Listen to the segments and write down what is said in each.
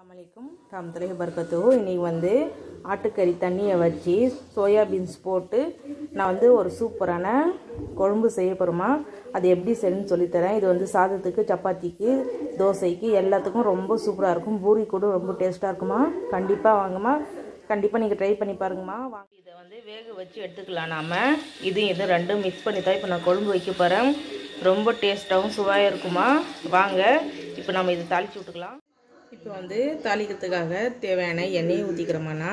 அஸ்ஸலாமு அலைக்கும் வரஹ்மத்துல்லாஹி இன்னைக்கு வந்து ஆட்டுக்கறி தண்ணியை வச்சு சோயா பீன்ஸ் போட்டு நான் வந்து ஒரு சூப்பரான குழம்பு செய்ய போறேமா. அது எப்படி செய்யணும்னு சொல்லி தரேன். இது வந்து சாதத்துக்கு, சப்பாத்திக்கு, தோசைக்கு எல்லாத்துக்கும் ரொம்ப சூப்பரா இருக்கும். பூரி கூட ரொம்ப டேஸ்டா இருக்குமா. கண்டிப்பா வாங்கம்மா. கண்டிப்பா நீங்க ட்ரை பண்ணி பாருங்கம்மா. வாங்க இதை வந்து வேக வச்சு எடுத்துக்கலாம். நாம இது ரெண்டும் மிக்ஸ் பண்ணி தான் இப்போ நான் குழம்பு வைக்க போறேன். ரொம்ப டேஸ்டாகவும் சுவையாக இருக்குமா. வாங்க இப்போ நம்ம இதை தாளிச்சு விட்டுக்கலாம். இப்போ வந்து தாளிக்கிறதுக்காக தேவையான எண்ணெயை ஊற்றிக்கிறோம்னா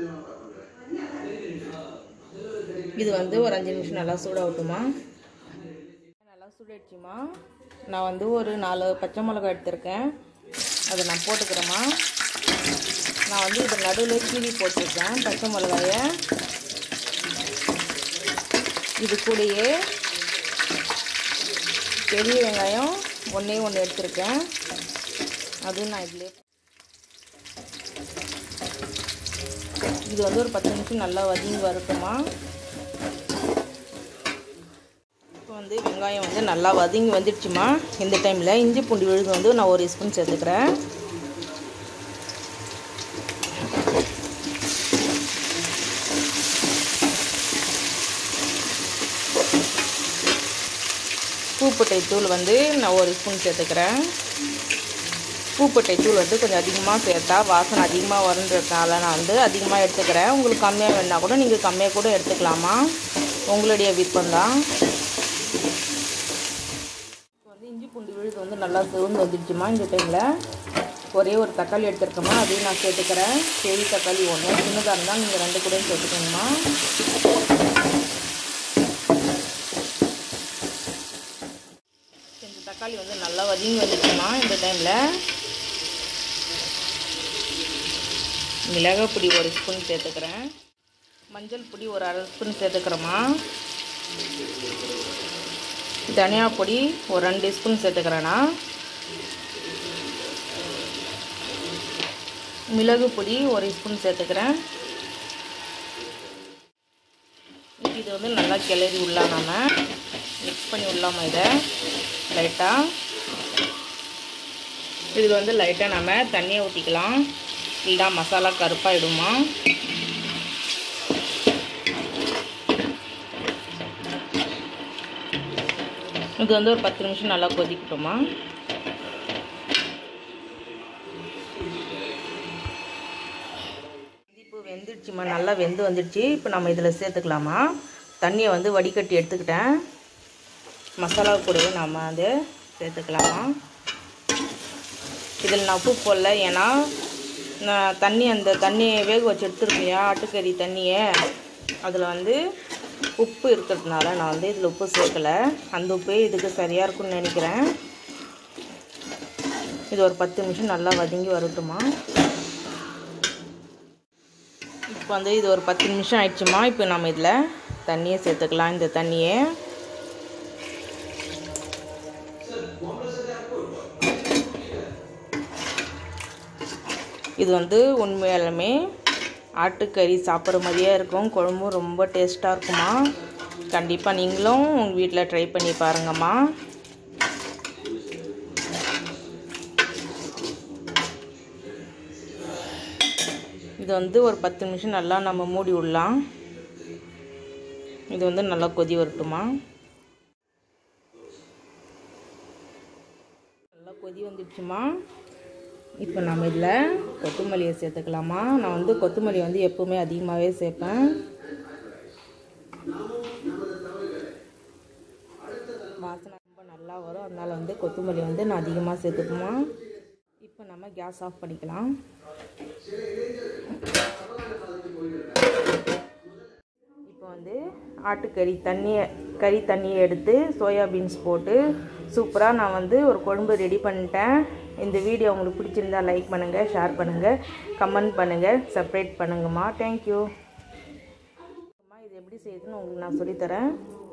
இது வந்து ஒரு 5 நிமிஷம் நல்லா சூடாகட்டுமா. நல்லா சூடாயிடுச்சுமா. நான் வந்து ஒரு 4 பச்சை மிளகாய் எடுத்திருக்கேன். அதை நான் போட்டுக்கிறேம்மா. நான் வந்து இதை நடுவில் கீறி போட்டிருக்கேன் பச்சை மிளகாயை. இது கூடயே பெரிய வெங்காயம் ஒன்றே எடுத்திருக்கேன். அதுவும் நான் இதில் இது வந்து ஒரு 10 நிமிஷம் நல்லா வதங்கி வரட்டுமா. இப்போ வந்து வெங்காயம் வந்து நல்லா வதங்கி வந்துடுச்சுமா. இந்த டைமில் இஞ்சி பூண்டு விழுது வந்து நான் 1 ஸ்பூன் சேர்த்துக்கிறேன். பூப்பட்டை தூள் வந்து நான் 1 ஸ்பூன் சேர்த்துக்கிறேன். பூப்பட்டை தூள் வந்து கொஞ்சம் அதிகமாக சேர்த்தா வாசனை அதிகமாக வருன்றதுனால நான் வந்து அதிகமாக எடுத்துக்கிறேன். உங்களுக்கு கம்மியாக வேணுன்னா கூட நீங்கள் கம்மியாக கூட எடுத்துக்கலாமா, உங்களுடைய விருப்பம்தான். இப்போ வந்து இஞ்சி பூண்டு விழுது வந்து நல்லா சிவந்து வந்துடுச்சுமா. இந்த டைமில் ஒரே ஒரு தக்காளி எடுத்துருக்கோமா, அதையும் நான் சேர்த்துக்கிறேன். பெரிய தக்காளி 1, சின்னதாக இருந்தால் நீங்கள் 2 கூட சேர்த்துக்கணுமா. இந்த தக்காளி வந்து நல்லா வதங்கி வந்துடுச்சுமா. இந்த டைமில் மிளகாய் பொடி 1 ஸ்பூன் சேர்த்துக்கிறேன். மஞ்சள் பொடி ஒரு 1/2 ஸ்பூன் சேர்த்துக்கிறேம்மா. தனியா பொடி ஒரு 2 ஸ்பூன் சேர்த்துக்கிறேன்னா. மிளகு பொடி 1 ஸ்பூன் சேர்த்துக்கிறேன். இது வந்து நல்லா கிளறி விடலாம். நம்ம மிக்ஸ் பண்ணி விடலாமா இதை லைட்டாக. இதில் வந்து லைட்டாக நம்ம தண்ணியை ஊற்றிக்கலாம், இல்லைனா மசாலா கருப்பாயிடுமா. இது வந்து ஒரு 10 நிமிஷம் நல்லா கொதிக்கட்டுமா. இப்போ வெந்துடுச்சுமா, நல்லா வெந்து வந்துடுச்சு. இப்போ நம்ம இதில் சேர்த்துக்கலாமா. தண்ணியை வந்து வடிகட்டி எடுத்துக்கிட்டேன். மசாலா கூடவே நாம் அதை சேர்த்துக்கலாமா. இதில் நான் உப்பு போடல, ஏன்னா நான் அந்த தண்ணியை வேக வச்சு எடுத்துருக்கேன் இல்லையா, ஆட்டுக்கறி தண்ணியை, அதில் வந்து உப்பு இருக்கிறதுனால நான் வந்து இதில் உப்பு சேர்க்கலை. அந்த உப்பே இதுக்கு சரியாக இருக்கும்னு நினைக்கிறேன். இது ஒரு 10 நிமிஷம் நல்லா வதங்கி வரட்டுமா. இப்போ வந்து இது ஒரு 10 நிமிஷம் ஆயிடுச்சுமா. இப்போ நம்ம இதில் தண்ணியை சேர்த்துக்கலாம். இந்த தண்ணியை இது வந்து உண்மையாலுமே ஆட்டுக்கறி சாப்பிட்ற மாதிரியே இருக்கும். குழம்பும் ரொம்ப டேஸ்ட்டாக இருக்குமா. கண்டிப்பாக நீங்களும் உங்கள் வீட்டில் ட்ரை பண்ணி பாருங்கம்மா. இது வந்து ஒரு 10 நிமிஷம் நல்லா நம்ம மூடி விடலாம். இது வந்து நல்லா கொதி வரட்டுமா. நல்லா கொதி வந்துடுச்சுமா. இப்போ நம்ம இதில் கொத்தமல்லியை சேர்த்துக்கலாமா. நான் வந்து கொத்தமல்லி வந்து எப்போவுமே அதிகமாகவே சேர்ப்பேன். வாசனை ரொம்ப நல்லா வரும், அதனால் வந்து கொத்தமல்லி வந்து நான் அதிகமாக சேர்த்துக்குமா. இப்போ நம்ம கேஸ் ஆஃப் பண்ணிக்கலாம். இப்போ வந்து ஆட்டுக்கறி தண்ணியை எடுத்து சோயா பீன்ஸ் போட்டு சூப்பராக நான் வந்து ஒரு குழம்பு ரெடி பண்ணிட்டேன். இந்த வீடியோ உங்களுக்கு பிடிச்சிருந்தா லைக் பண்ணுங்கள், ஷேர் பண்ணுங்கள், கமெண்ட் பண்ணுங்கள், சப்ஸ்கிரைப் பண்ணுங்கம்மா. தேங்க்யூ. இது எப்படி செய்யுதுன்னு உங்களுக்கு நான் சொல்லித்தரேன்.